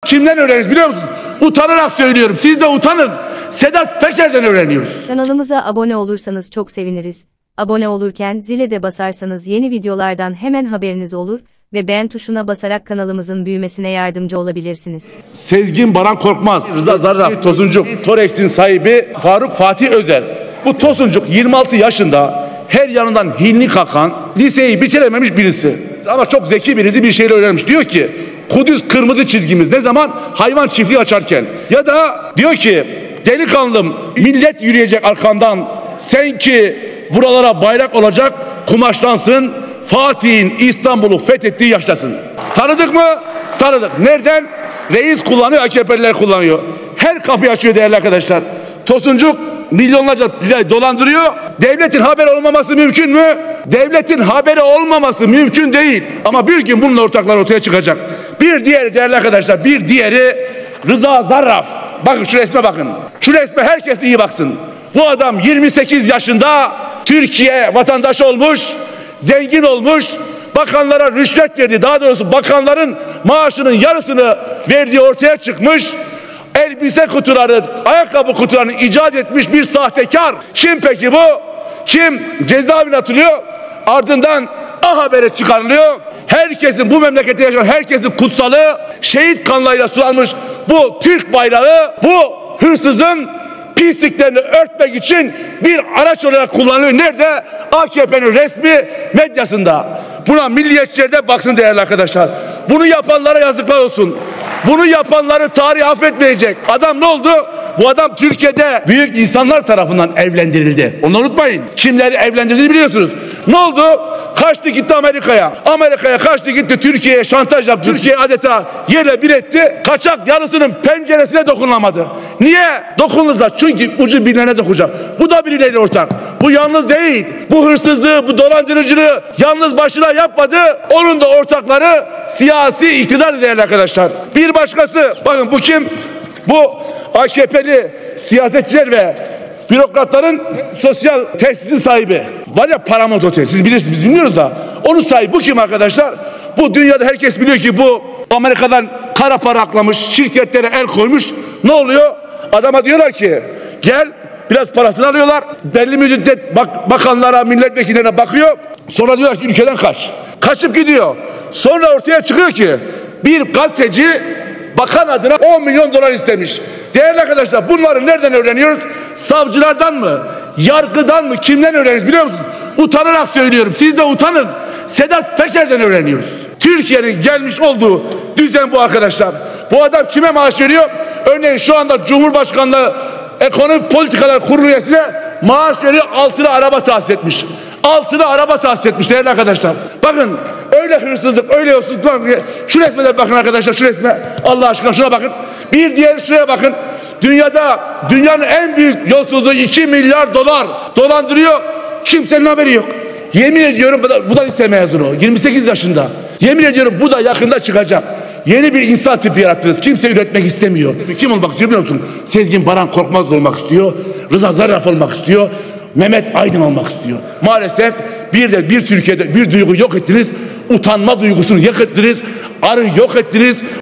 Kimden öğreniyoruz biliyor musunuz? Utanarak söylüyorum. Siz de utanın. Sedat Peker'den öğreniyoruz. Kanalımıza abone olursanız çok seviniriz. Abone olurken zile de basarsanız yeni videolardan hemen haberiniz olur ve beğen tuşuna basarak kanalımızın büyümesine yardımcı olabilirsiniz. Sezgin Baran Korkmaz, Rıza Zarrab, Tosuncuk, Torex'in sahibi Faruk Fatih Özer. Bu Tosuncuk 26 yaşında, her yanından hinli kakan, liseyi bitirememiş birisi. Ama çok zeki birisi bir şeyle öğrenmiş. Diyor ki Kudüs kırmızı çizgimiz. Ne zaman? Hayvan çiftliği açarken. Ya da diyor ki delikanlım, millet yürüyecek arkandan. Sen ki buralara bayrak olacak kumaşlansın. Fatih'in İstanbul'u fethettiği yaştasın. Tanıdık mı? Tanıdık. Nereden? Reis kullanıyor, AKP'liler kullanıyor. Her kapıyı açıyor değerli arkadaşlar. Tosuncuk milyonlarca lirayı dolandırıyor. Devletin haberi olmaması mümkün mü? Devletin haberi olmaması mümkün değil. Ama bir gün bunun ortakları ortaya çıkacak. Bir diğeri değerli arkadaşlar, bir diğeri Rıza Zarrab. Bakın şu resme bakın. Şu resme herkes iyi baksın. Bu adam 28 yaşında Türkiye vatandaşı olmuş, zengin olmuş, bakanlara rüşvet verdi. Daha doğrusu bakanların maaşının yarısını verdiği ortaya çıkmış. Elbise kutuları, ayakkabı kutularını icat etmiş bir sahtekar. Kim peki bu? Kim? Cezaevine atılıyor. Ardından A Haber'e çıkarılıyor. Herkesin, bu memlekette yaşayan herkesin kutsalı şehit kanlarıyla sulanmış bu Türk bayrağı, bu hırsızın pisliklerini örtmek için bir araç olarak kullanılıyor. Nerede? AKP'nin resmi medyasında. Buna milliyetçiler de baksın değerli arkadaşlar. Bunu yapanlara yazıklar olsun. Bunu yapanları tarih affetmeyecek. Adam ne oldu? Bu adam Türkiye'de büyük insanlar tarafından evlendirildi. Onu unutmayın. Kimleri evlendirdiğini biliyorsunuz. Ne oldu? Kaçtı gitti Amerika'ya. Amerika'ya kaçtı gitti, Türkiye'ye şantaj yaptı. Türkiye adeta yerle bir etti. Kaçak yarısının penceresine dokunulamadı. Niye? Dokunulursa çünkü ucu birilerine dokunacak. Bu da birileriyle ortak. Bu yalnız değil. Bu hırsızlığı, bu dolandırıcılığı yalnız başına yapmadı. Onun da ortakları siyasi iktidar değerli arkadaşlar. Bir başkası. Bakın bu kim? Bu AKP'li siyasetçiler ve bürokratların sosyal tesisin sahibi. Var ya Paramount Otel. Siz bilirsiniz, biz bilmiyoruz da. Onun sahibi bu kim arkadaşlar? Bu dünyada herkes biliyor ki bu Amerika'dan kara para aklamış, şirketlere el koymuş. Ne oluyor? Adama diyorlar ki gel, biraz parasını alıyorlar. Belli müddet bakanlara, milletvekillerine bakıyor. Sonra diyorlar ki ülkeden kaç. Kaçıp gidiyor. Sonra ortaya çıkıyor ki bir gazeteci bakan adına 10 milyon dolar istemiş. Değerli arkadaşlar, bunları nereden öğreniyoruz? Savcılardan mı? Yargıdan mı? Kimden öğreniyoruz biliyor musunuz? Utanarak söylüyorum. Siz de utanın. Sedat Peker'den öğreniyoruz. Türkiye'nin gelmiş olduğu düzen bu arkadaşlar. Bu adam kime maaş veriyor? Örneğin şu anda Cumhurbaşkanlığı Ekonomi Politikalar Kurulu üyesine maaş veriyor. Altılı araba tahsis etmiş. Altılı araba tahsis etmiş değerli arkadaşlar. Bakın öyle hırsızlık, öyle yolsuzluk. Şu resme de bakın arkadaşlar, şu resme. Allah aşkına şuna bakın. Bir diğer şuraya bakın. Dünyanın en büyük yolsuzluğu 2 milyar dolar dolandırıyor. Kimsenin haberi yok. Yemin ediyorum bu da lise mezunu. 28 yaşında. Yemin ediyorum bu da yakında çıkacak. Yeni bir insan tipi yarattınız. Kimse üretmek istemiyor. Kim olmak istiyor biliyor musun? Sezgin Baran Korkmaz olmak istiyor. Rıza Zarrab olmak istiyor. Mehmet Aydın olmak istiyor. Maalesef bir Türkiye'de bir duygu yok ettiniz. Utanma duygusunu yok ettiniz. Arı yok ettiniz.